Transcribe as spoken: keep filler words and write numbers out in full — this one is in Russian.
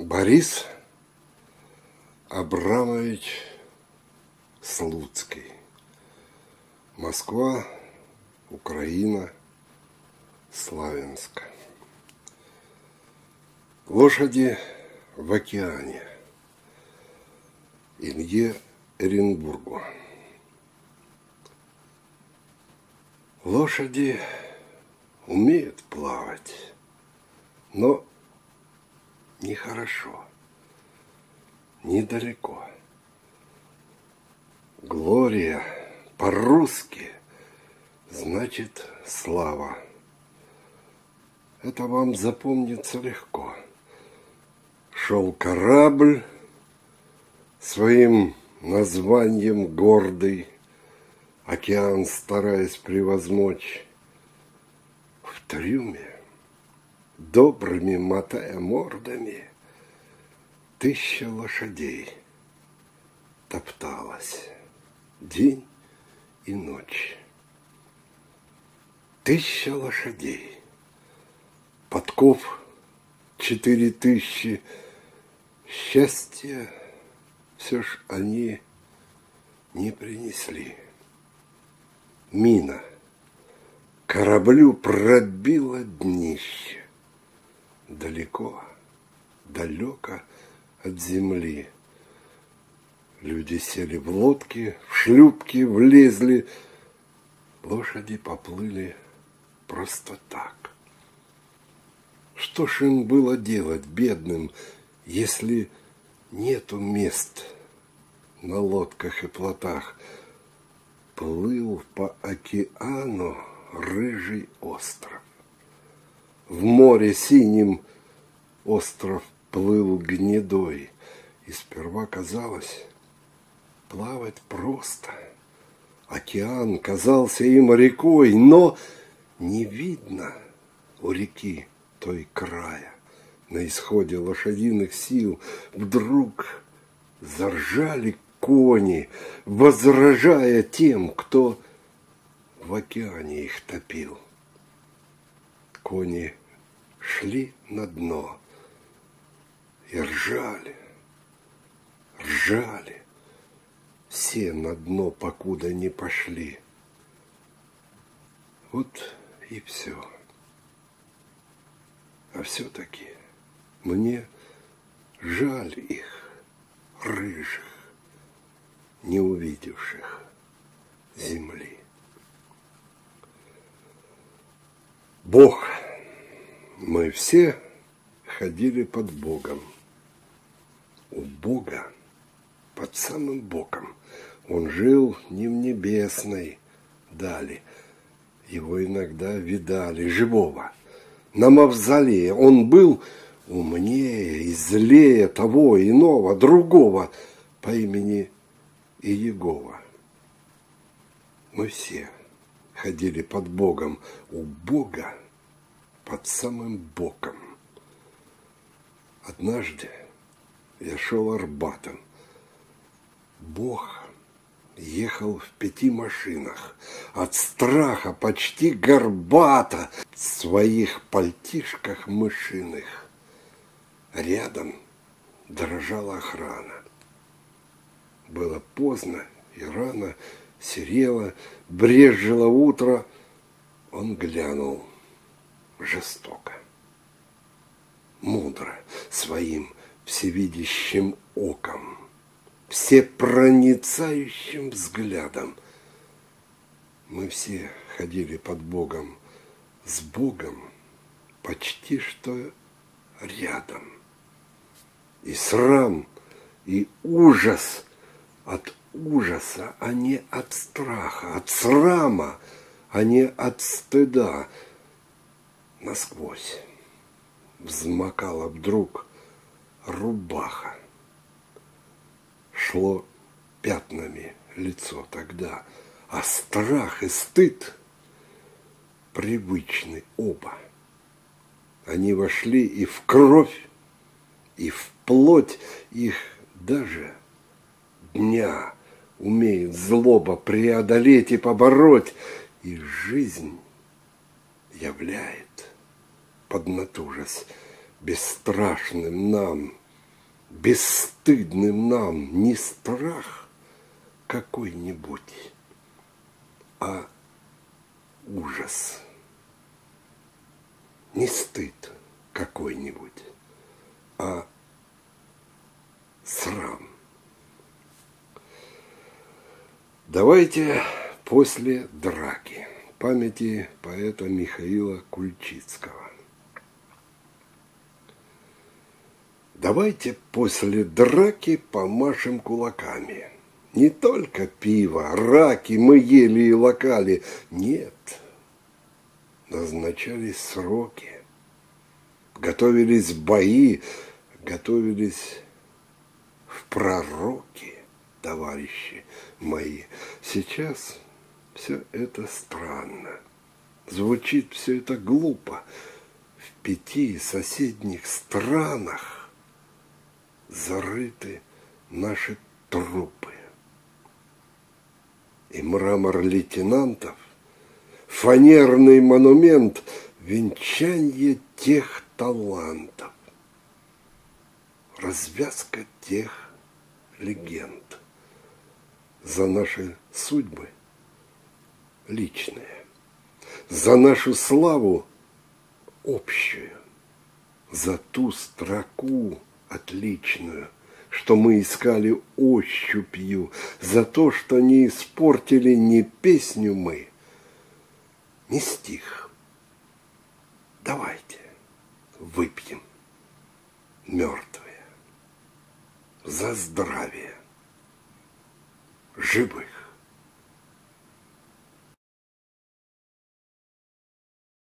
Борис Абрамович Слуцкий. Москва, Украина, Славянск. Лошади в океане. Илье Эренбургу. Лошади умеют плавать, но нехорошо, недалеко. Глория по-русски значит слава. Это вам запомнится легко. Шел корабль своим названием гордый, океан стараясь превозмочь. В трюме, добрыми мотая мордами, тысяча лошадей топталась день и ночь. Тысяча лошадей, подков четыре тысячи. Счастья все ж они не принесли. Мина кораблю пробила днище. Далеко, далеко от земли. Люди сели в лодки, в шлюпки влезли. Лошади поплыли просто так. Что ж им было делать, бедным, если нету мест на лодках и плотах? Плыл по океану рыжий остров. В море синим остров плыл гнедой. И сперва казалось, плавать просто. Океан казался им рекой, но не видно у реки той края. На исходе лошадиных сил вдруг заржали кони, возражая тем, кто в океане их топил. Кони шли на дно и ржали, ржали. Все на дно, покуда не пошли. Вот и все. А все-таки мне жаль их, рыжих, не увидевших земли. Бог. Мы все ходили под Богом. У Бога, под самым боком, Он жил не в небесной дали. Его иногда видали, живого, на мавзолее. Он был умнее и злее того иного, другого по имени Иегова. Мы все ходили под Богом, у Бога под самым боком. Однажды я шел Арбатом. Бог ехал в пяти машинах, от страха почти горбато, в своих пальтишках мышиных. Рядом дрожала охрана. Было поздно и рано, серело, брезжило утро. Он глянул жестоко, мудро, своим всевидящим оком, всепроницающим взглядом. Мы все ходили под Богом, с Богом почти что рядом. И срам, и ужас от ужаса, а не от страха, от срама, а не от стыда. Насквозь взмокала вдруг рубаха. Шло пятнами лицо тогда, а страх и стыд привычны оба. Они вошли и в кровь, и в плоть их. Даже дня умеет злоба преодолеть и побороть, и жизнь являет, поднатужась бесстрашным нам бесстыдным нам не страх какой-нибудь, а ужас, не стыд какой-нибудь, а срам. Давайте после драки. Памяти поэта Михаила Кульчицкого. Давайте после драки помашем кулаками. Не только пиво, раки мы ели и локали. Нет, назначались сроки. Готовились бои, готовились в пророки, товарищи мои. Сейчас все это странно. Звучит все это глупо. В пяти соседних странах зарыты наши трупы. И мрамор лейтенантов, фанерный монумент, венчанье тех талантов, развязка тех легенд. За наши судьбы личные, за нашу славу общую, за ту строку отличную, что мы искали ощупью, за то, что не испортили ни песню мы, ни стих. Давайте выпьем, мертвые, за здравие живых.